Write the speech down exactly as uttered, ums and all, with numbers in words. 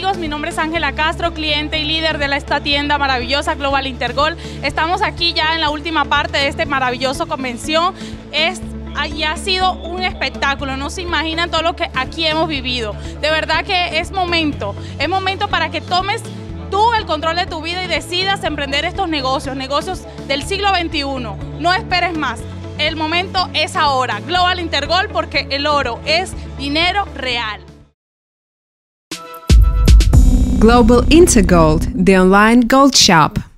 amigos, mi nombre es Ángela Castro, cliente y líder de esta tienda maravillosa Global Intergold. Estamos aquí ya en la última parte de este maravilloso convención. Es Y ha sido un espectáculo, no se imaginan todo lo que aquí hemos vivido. De verdad que es momento, es momento para que tomes tú el control de tu vida y decidas emprender estos negocios, negocios del siglo veintiuno. No esperes más, el momento es ahora. Global Intergold, porque el oro es dinero real. Global Intergold, the online gold shop.